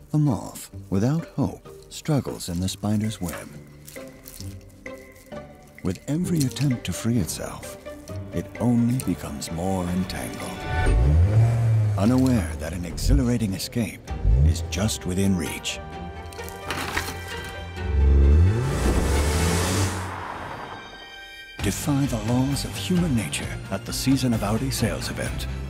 The moth, without hope, struggles in the spider's web. With every attempt to free itself, it only becomes more entangled, unaware that an exhilarating escape is just within reach. Defy the laws of human nature at the Season of Audi sales event.